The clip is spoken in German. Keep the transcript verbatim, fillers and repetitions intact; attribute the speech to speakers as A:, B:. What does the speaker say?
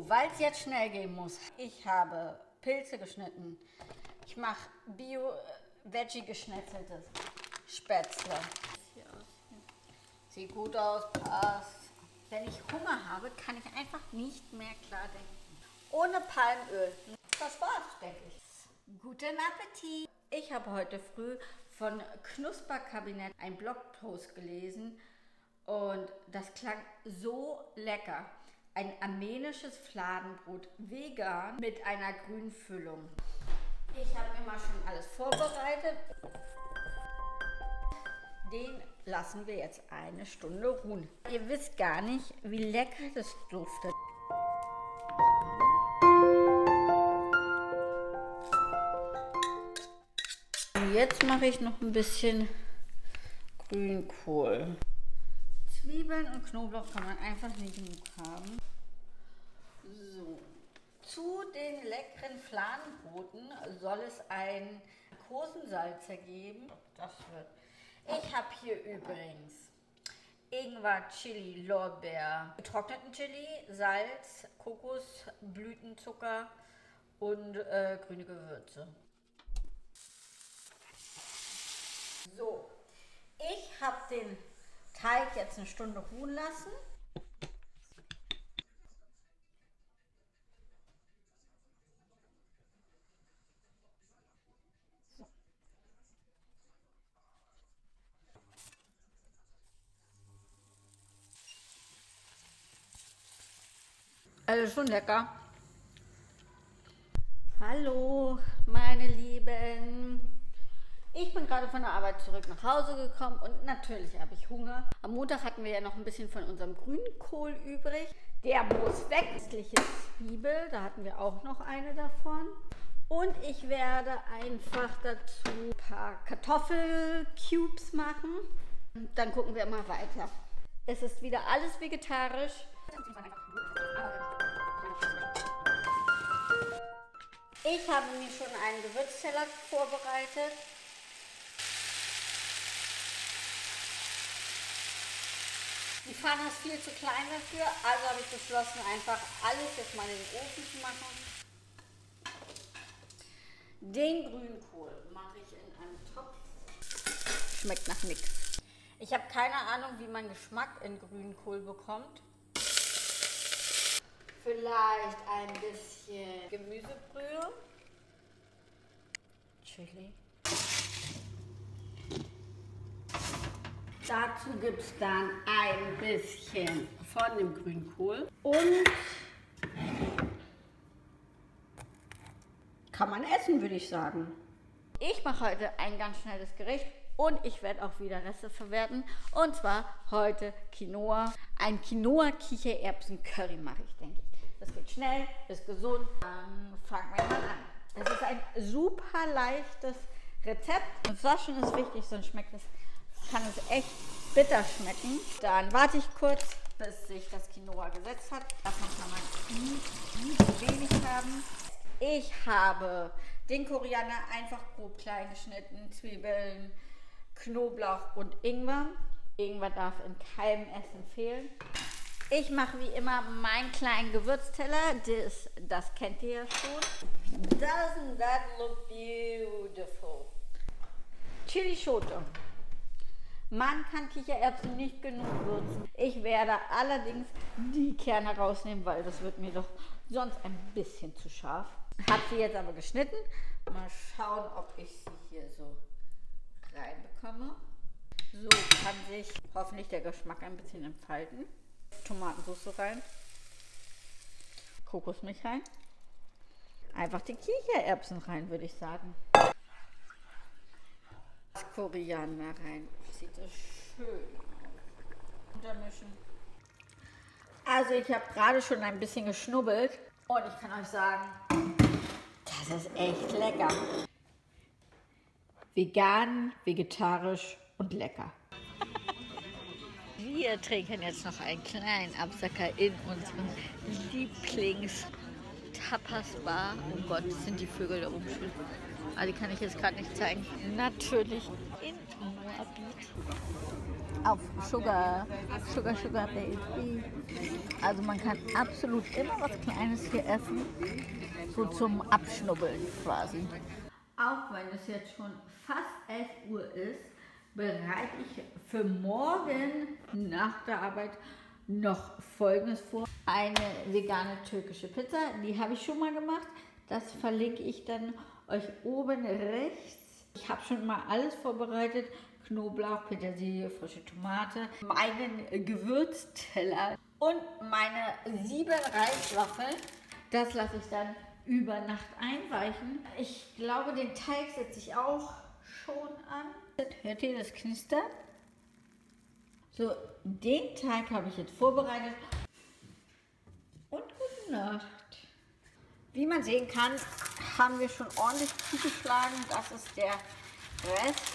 A: weil es jetzt schnell gehen muss. Ich habe Pilze geschnitten. Ich mache Bio-Veggie-geschnetzeltes Spätzle. Sieht gut aus, passt. Wenn ich Hunger habe, kann ich einfach nicht mehr klar denken. Ohne Palmöl. Das war's, denke ich. Guten Appetit! Ich habe heute früh von Knusperkabinett einen Blogpost gelesen und das klang so lecker. Ein armenisches Fladenbrot, vegan, mit einer grünen Füllung. Ich habe mir mal schon alles vorbereitet. Den lassen wir jetzt eine Stunde ruhen. Ihr wisst gar nicht, wie lecker das duftet. Und jetzt mache ich noch ein bisschen Grünkohl. Zwiebeln und Knoblauch kann man einfach nicht genug haben. So. Zu den leckeren Fladenbroten soll es ein Kosensalzer geben. Das wird. Ich habe hier übrigens Ingwer, Chili, Lorbeer, getrockneten Chili, Salz, Kokos, Blütenzucker und äh, grüne Gewürze. So, ich habe den Teig jetzt eine Stunde ruhen lassen. So. Also schon lecker. Hallo, meine Lieben. Ich bin gerade von der Arbeit zurück nach Hause gekommen und natürlich habe ich Hunger. Am Montag hatten wir ja noch ein bisschen von unserem Grünkohl übrig. Der muss weg. Köstliche Zwiebel, da hatten wir auch noch eine davon. Und ich werde einfach dazu ein paar Kartoffelcubes machen. Dann gucken wir mal weiter. Es ist wieder alles vegetarisch. Ich habe mir schon einen Gewürzteller vorbereitet. Die Pfanne ist viel zu klein dafür, also habe ich beschlossen, einfach alles jetzt mal in den Ofen zu machen. Den Grünkohl mache ich in einen Topf. Schmeckt nach nichts. Ich habe keine Ahnung, wie man Geschmack in Grünkohl bekommt. Vielleicht ein bisschen Gemüsebrühe. Chili. Dazu gibt es dann ein bisschen von dem Grünkohl und kann man essen, würde ich sagen. Ich mache heute ein ganz schnelles Gericht und ich werde auch wieder Reste verwerten. Und zwar heute Quinoa. Ein Quinoa-Kichererbsen-Curry mache ich, denke ich. Das geht schnell, ist gesund. Dann fangen wir mal an. Es ist ein super leichtes Rezept. Und Waschen ist wichtig, sonst schmeckt es, kann es echt bitter schmecken. Dann warte ich kurz, bis sich das Quinoa gesetzt hat. Davon kann man nie, nie zu wenig haben. Ich habe den Koriander einfach grob klein geschnitten, Zwiebeln, Knoblauch und Ingwer. Ingwer darf in keinem Essen fehlen. Ich mache wie immer meinen kleinen Gewürzteller. Das, das kennt ihr ja schon. Doesn't that look beautiful? Chili Schote. Man kann Kichererbsen nicht genug würzen. Ich werde allerdings die Kerne rausnehmen, weil das wird mir doch sonst ein bisschen zu scharf. Habe sie jetzt aber geschnitten. Mal schauen, ob ich sie hier so reinbekomme. So kann sich hoffentlich der Geschmack ein bisschen entfalten. Tomatensauce rein. Kokosmilch rein. Einfach die Kichererbsen rein, würde ich sagen. Das Koriander rein. Sieht so schön aus. Untermischen. Also ich habe gerade schon ein bisschen geschnubbelt und ich kann euch sagen, das ist echt lecker. Vegan, vegetarisch und lecker. Wir trinken jetzt noch einen kleinen Absacker in unseren Lieblings-Tapas-Bar. Oh Gott, sind die Vögel da oben schön. Ah, die kann ich jetzt gerade nicht zeigen. Natürlich in Moabit. auf Sugar, Sugar, Sugar Baby. Also man kann absolut immer was Kleines hier essen, so zum Abschnubbeln quasi. Auch wenn es jetzt schon fast elf Uhr ist, bereite ich für morgen nach der Arbeit noch Folgendes vor. Eine vegane türkische Pizza, die habe ich schon mal gemacht. Das verlinke ich dann euch oben rechts. Ich habe schon mal alles vorbereitet. Knoblauch, Petersilie, frische Tomate, meinen Gewürzteller und meine sieben Reiswaffeln. Das lasse ich dann über Nacht einweichen. Ich glaube, den Teig setze ich auch schon an. Hört ihr das Knistern? So, den Teig habe ich jetzt vorbereitet. Und gute Nacht. Wie man sehen kann, haben wir schon ordentlich zugeschlagen. Das ist der Rest.